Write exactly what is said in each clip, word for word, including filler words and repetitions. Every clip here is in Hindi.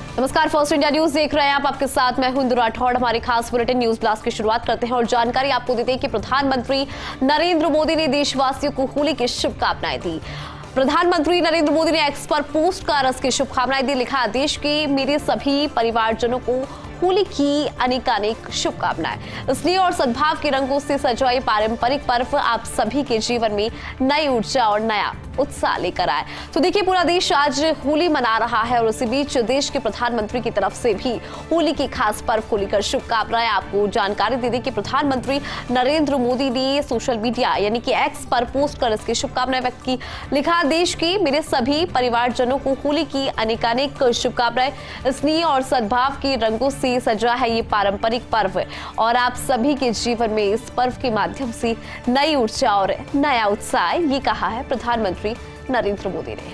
नमस्कार, फर्स्ट इंडिया न्यूज देख रहे हैं आप। आपके साथ मैं हूं इंदु राठौड़। हमारी खास बुलेटिन न्यूज ब्लास्ट की शुरुआत करते हैं और जानकारी आपको देते हैं कि प्रधानमंत्री नरेंद्र मोदी ने देशवासियों को होली की शुभकामनाएं दी। प्रधानमंत्री नरेंद्र मोदी ने एक्स पर पोस्ट कर इसकी शुभकामनाएं दी। लिखा, देश के मेरे सभी परिवारजनों को होली की अनेकानेक शुभकामनाएं। स्नेह और सद्भाव के रंगों से सजा ये पारंपरिक पर्व आप सभी के जीवन में नई ऊर्जा और नया उत्साह लेकर आए। तो देखिए, पूरा देश आज होली मना रहा है और उसी बीच देश के प्रधानमंत्री की तरफ से भी होली के खास पर्व को लेकर शुभकामनाएं। आपको जानकारी दे दें कि प्रधानमंत्री नरेंद्र मोदी ने सोशल मीडिया यानी कि एक्स पर पोस्ट कर इसकी शुभकामनाएं व्यक्त की। लिखा, देश के मेरे सभी परिवारजनों को होली की अनेकानेक शुभकामनाएं। स्नेह और सद्भाव के रंगों से सजा है ये पारंपरिक पर्व और आप सभी के जीवन में इस पर्व के माध्यम से नई ऊर्जा और नया उत्साह, ये कहा है प्रधानमंत्री नरेंद्र मोदी ने।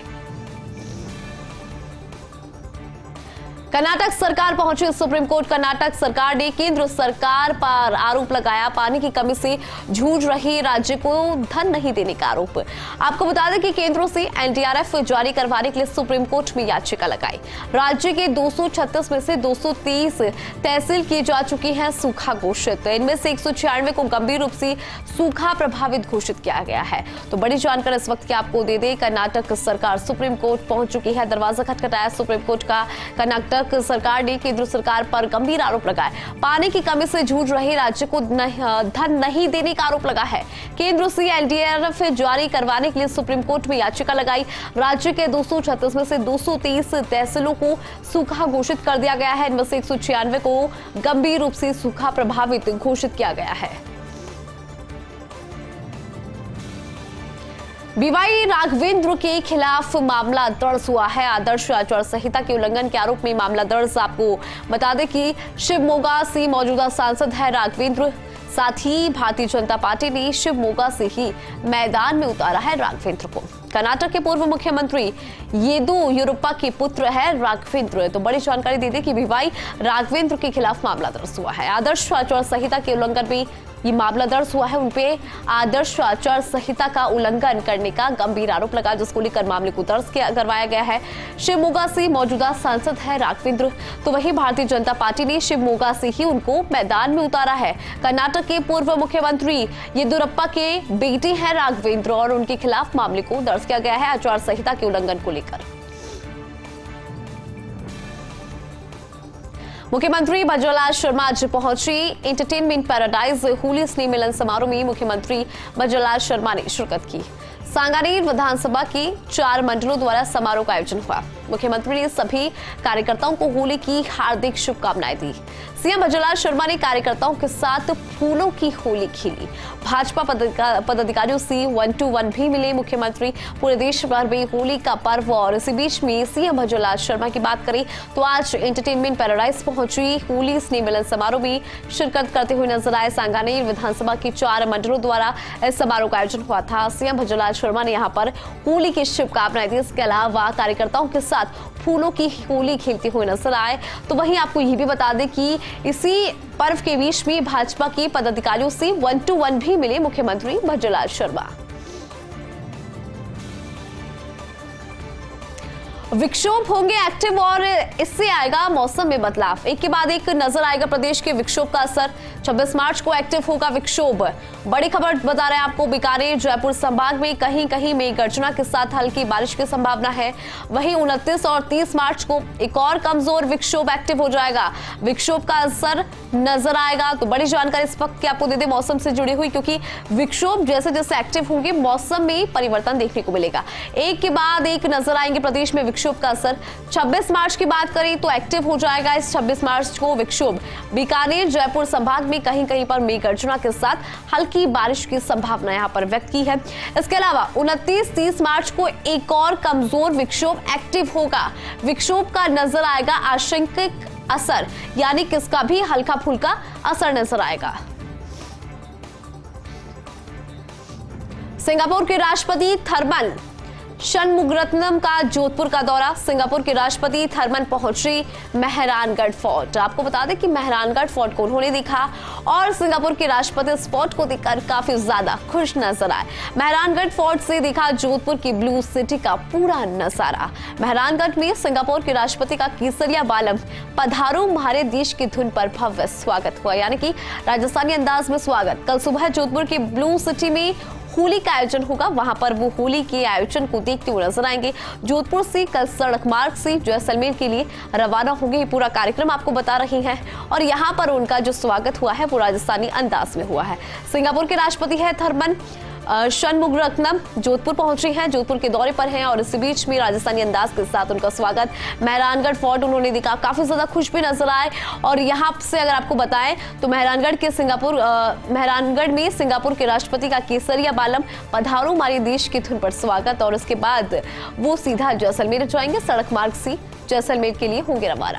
कर्नाटक सरकार पहुंची सुप्रीम कोर्ट। कर्नाटक सरकार ने केंद्र सरकार पर आरोप लगाया पानी की कमी से जूझ रहे राज्य को धन नहीं देने का आरोप। आपको बता दें कि केंद्र से एनडीआरएफ जारी करवाने के लिए सुप्रीम कोर्ट में याचिका लगाई। राज्य के दो सौ छत्तीस में से दो सौ तीस तहसील की जा चुकी हैं सूखा घोषित। इनमें से एक सौ छियानवे को गंभीर रूप से सूखा प्रभावित घोषित किया गया है। तो बड़ी जानकारी इस वक्त की आपको दे दें, कर्नाटक सरकार सुप्रीम कोर्ट पहुंच चुकी है। दरवाजा खटखटाया सुप्रीम कोर्ट का। कर्नाटक सरकार ने केंद्र सरकार पर गंभीर आरोप लगाए। पानी की कमी से जूझ रहे राज्य को धन नहीं देने का आरोप लगा है। केंद्र से एनडीआरएफ जारी करवाने के लिए सुप्रीम कोर्ट में याचिका लगाई। राज्य के दो सौ छत्तीस में से दो सौ तीस तहसीलों को सूखा घोषित कर दिया गया है। इनमें से एक सौ छियानवे को गंभीर रूप से सूखा प्रभावित घोषित किया गया है। बीवाई राघवेंद्र के खिलाफ मामला दर्ज हुआ है। आदर्श आचार संहिता के उल्लंघन के आरोप में मामला दर्ज। आपको बता दें कि शिवमोगा से मौजूदा सांसद है राघवेंद्र। साथ ही भारतीय जनता पार्टी ने शिवमोगा से ही मैदान में उतारा है राघवेंद्र को। कर्नाटक के पूर्व मुख्यमंत्री येदियुरप्पा के पुत्र है राघवेंद्र। तो बड़ी जानकारी दे दें कि बीवाई राघवेंद्र के खिलाफ मामला दर्ज हुआ है। आदर्श आचार संहिता के उल्लंघन में ये मामला दर्ज हुआ है। उनपे आदर्श आचार संहिता का उल्लंघन करने का गंभीर आरोप लगा, जिसको लेकर मामले को दर्ज करवाया गया है। शिवमोगा से मौजूदा सांसद है राघवेंद्र। तो वहीं भारतीय जनता पार्टी ने शिवमोगा से ही उनको मैदान में उतारा है। कर्नाटक के पूर्व मुख्यमंत्री येदियुरप्पा के बेटे हैं राघवेंद्र और उनके खिलाफ मामले को दर्ज किया गया है आचार संहिता के उल्लंघन को लेकर। मुख्यमंत्री भजनलाल शर्मा आज पहुंची एंटरटेनमेंट पैराडाइज होली स्नेह मिलन समारोह में। मुख्यमंत्री भजनलाल शर्मा ने शिरकत की। सांगानेर विधानसभा के चार मंडलों द्वारा समारोह का आयोजन हुआ। मुख्यमंत्री ने सभी कार्यकर्ताओं को होली की हार्दिक शुभकामनाएं दी। सीएम भजनलाल शर्मा ने कार्यकर्ताओं के साथ फूलों की होली खेली। भाजपा पदाधिकारियों से वन टू वन भी मिले मुख्यमंत्री। पूरे देश भर में होली का पर्व और इसी बीच में सीएम भजनलाल शर्मा की बात करें तो आज एंटरटेनमेंट पैराडाइज पहुंची होली स्नेह मिलन समारोह में शिरकत करते हुए नजर आए। सांगानेर विधानसभा के चार मंडलों द्वारा इस समारोह का आयोजन हुआ था। सीएम भजनलाल शर्मा ने यहाँ पर होली की शुभकामनाएं दी। इसके अलावा कार्यकर्ताओं के साथ फूलों की होली खेलते हुए नजर आए। तो वहीं आपको यह भी बता दें कि इसी पर्व के बीच में भाजपा के पदाधिकारियों से वन टू वन भी मिले मुख्यमंत्री भजनलाल शर्मा। विक्षोभ होंगे एक्टिव और इससे आएगा मौसम में बदलाव। एक के बाद एक नजर आएगा प्रदेश के विक्षोभ का असर। छब्बीस मार्च को एक्टिव होगा विक्षोभ। बड़ी खबर बता रहे हैं आपको, बीकानेर जयपुर संभाग में कहीं कहीं मेघ गर्जना के साथ हल्की बारिश की संभावना है। वहीं उनतीस और तीस मार्च को एक और कमजोर विक्षोभ एक्टिव हो जाएगा। विक्षोभ का असर नजर आएगा। तो बड़ी जानकारी इस वक्त की आपको दे दे मौसम से जुड़ी हुई, क्योंकि विक्षोभ जैसे जैसे एक्टिव होंगे मौसम में परिवर्तन देखने को मिलेगा। एक के बाद एक नजर आएंगे प्रदेश में विक्षोभ का असर। छब्बीस मार्च की बात करें तो एक्टिव हो जाएगा इस छब्बीस मार्च को विक्षोभ। बीकानेर जयपुर संभाग में कहीं कहीं पर मेघ गर्जना के साथ हल्की बारिश की संभावना यहां पर व्यक्त की है। इसके अलावा उनतीस तीस मार्च को एक और कमजोर विक्षोभ एक्टिव होगा। विक्षोभ का नजर आएगा आंशिक असर, यानी किसका भी हल्का फुल्का असर नजर आएगा। सिंगापुर के राष्ट्रपति थर्मन षणमुगरत्नम का जोधपुर का दौरा, सिंगापुर के राष्ट्रपति थर्मन पहुंची मेहरानगढ़ फोर्ट। आपको बता दें कि मेहरानगढ़ फोर्ट को उन्होंने देखा और सिंगापुर के राष्ट्रपति इस फोर्ट को देखकर काफी ज्यादा खुश नजर आए। मेहरानगढ़ फोर्ट से देखा जोधपुर की ब्लू सिटी का पूरा नजारा। मेहरानगढ़ में सिंगापुर के राष्ट्रपति का केसरिया बालम पधारो हमारे देश की धुन पर भव्य स्वागत हुआ, यानी कि राजस्थानी अंदाज में स्वागत। कल सुबह जोधपुर की ब्लू सिटी में होली का आयोजन होगा, वहां पर वो होली के आयोजन को देखते हुए नजर आएंगे। जोधपुर से कल सड़क मार्ग से जैसलमेर के लिए रवाना होंगे। पूरा कार्यक्रम आपको बता रही हैं और यहां पर उनका जो स्वागत हुआ है वो राजस्थानी अंदाज में हुआ है। सिंगापुर के राष्ट्रपति है थर्मन षणमुगरत्नम जोधपुर पहुंचे हैं, जोधपुर के दौरे पर हैं और इसी बीच में राजस्थानी अंदाज के साथ उनका स्वागत। मेहरानगढ़ फोर्ट उन्होंने देखा, काफी ज्यादा खुश भी नजर आए। और यहां से अगर आपको बताएं तो मेहरानगढ़ के सिंगापुर मेहरानगढ़ में सिंगापुर के राष्ट्रपति का केसरिया बालम पधारो हमारे देश की धुन पर स्वागत और उसके बाद वो सीधा जैसलमेर जाएंगे। सड़क मार्ग से जैसलमेर के लिए होंगे रवाना।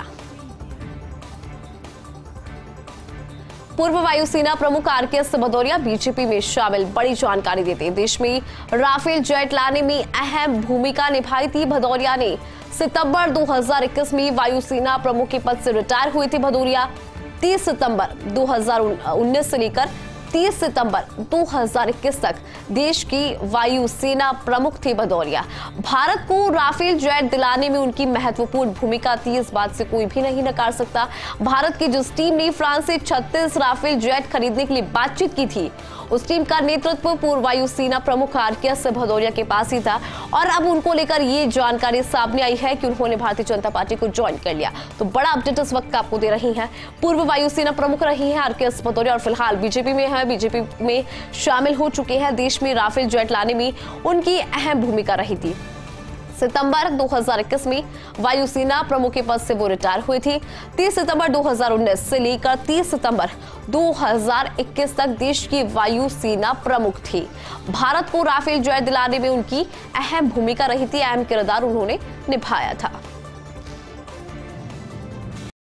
पूर्व वायुसेना प्रमुख आरकेएस भदौरिया बीजेपी में शामिल, बड़ी जानकारी देते हैं। देश में राफेल जेट लाने में अहम भूमिका निभाई थी। भदौरिया ने सितंबर दो हज़ार इक्कीस में वायुसेना प्रमुख के पद से रिटायर हुए थे। भदौरिया तीस सितंबर दो हज़ार उन्नीस से लेकर तीस सितंबर दो हज़ार इक्कीस तक देश की वायुसेना प्रमुख थे भदौरिया। भारत को राफेल जेट दिलाने में उनकी महत्वपूर्ण भूमिका थी, इस बात से कोई भी नहीं नकार सकता। भारत की जिस टीम ने फ्रांस से छत्तीस राफेल जेट खरीदने के लिए बातचीत की थी, उस टीम का नेतृत्व पूर्व वायुसेना प्रमुख आरकेएस भदौरिया के पास ही था और अब उनको लेकर ये जानकारी सामने आई है कि उन्होंने भारतीय जनता पार्टी को ज्वाइन कर लिया। तो बड़ा अपडेट इस वक्त आपको दे रही हैं। पूर्व वायुसेना प्रमुख रही हैं आरकेएस भदौरिया और फिलहाल बीजेपी में है, बीजेपी में शामिल हो चुके हैं। देश में राफेल जेट लाने में उनकी अहम भूमिका रही थी। सितंबर दो हज़ार इक्कीस में वायुसेना प्रमुख के पद से वो रिटायर हुई थी। तीस सितंबर दो हज़ार उन्नीस से लेकर तीस सितंबर दो हज़ार इक्कीस तक देश की वायुसेना प्रमुख थी। भारत को राफेल जेट दिलाने में उनकी अहम भूमिका रही थी, अहम किरदार उन्होंने निभाया था।